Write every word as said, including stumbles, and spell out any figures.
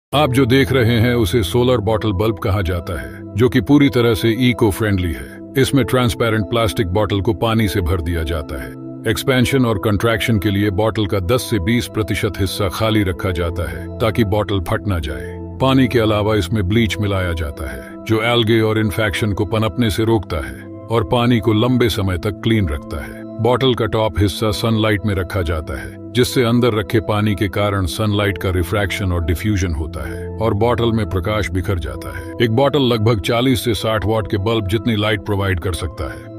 आप जो देख रहे हैं उसे सोलर बॉटल बल्ब कहा जाता है, जो कि पूरी तरह से इको फ्रेंडली है। इसमें ट्रांसपेरेंट प्लास्टिक बॉटल को पानी से भर दिया जाता है। एक्सपेंशन और कंट्रैक्शन के लिए बॉटल का दस से बीस प्रतिशत हिस्सा खाली रखा जाता है ताकि बॉटल फट ना जाए। पानी के अलावा इसमें ब्लीच मिलाया जाता है जो एल्गे और इन्फेक्शन को पनपने से रोकता है और पानी को लंबे समय तक क्लीन रखता है। बॉटल का टॉप हिस्सा सनलाइट में रखा जाता है, जिससे अंदर रखे पानी के कारण सनलाइट का रिफ्रैक्शन और डिफ्यूजन होता है और बॉटल में प्रकाश बिखर जाता है। एक बॉटल लगभग चालीस से साठ वॉट के बल्ब जितनी लाइट प्रोवाइड कर सकता है।